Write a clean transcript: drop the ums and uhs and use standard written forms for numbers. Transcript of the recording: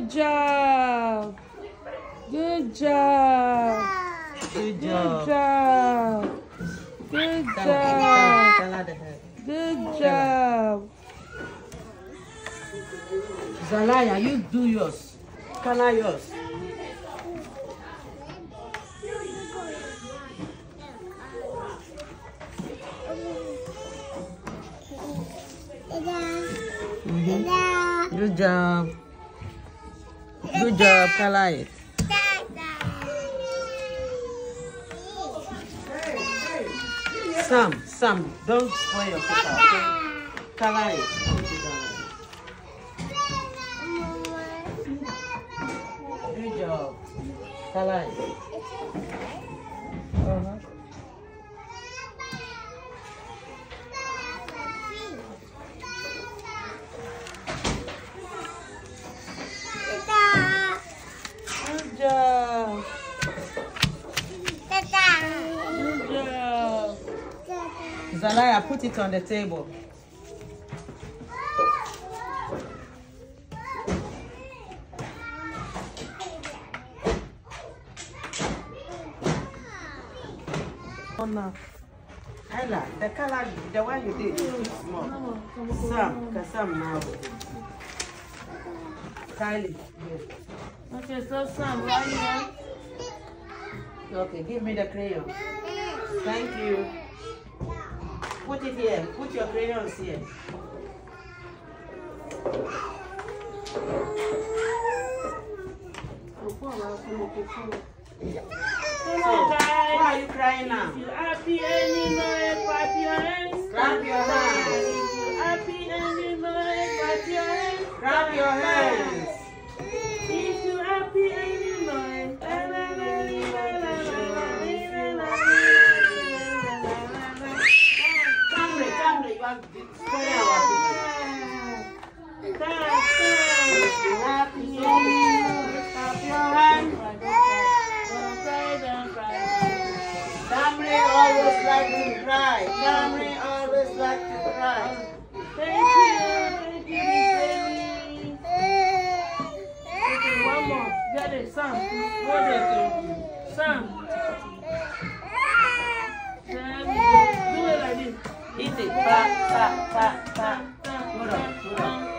Good job. Good job. Good Good job. job. Good job. Good job. Zalaya, you do yours. Color yours. Good job. Good job, color it. Sam, don't spoil your paper, okay? Color it. Good job. Color it. Good job. Good job. Zalaya, put it on the table. Oh, no. Ella, the color, the one you did is too small. Sam now. Kylie, yes. Okay, so Sam, right here. Okay, give me the crayon. Thank you. Put it here. Put your crayons here. Why are you crying now? If you're happy anymore, clap your hands. Clap your hands. If you're happy anymore, clap your hands. Clap your hands. If you're happy anymore, Camry, you are destroying our people. Happy anymore, clap your hands. Camry always like to cry. Camry always like to cry. Thank you, okay, one more. Get it, Sam. Go there. Sam. There we go. Do it like this. Eat it. Pa. Hold on.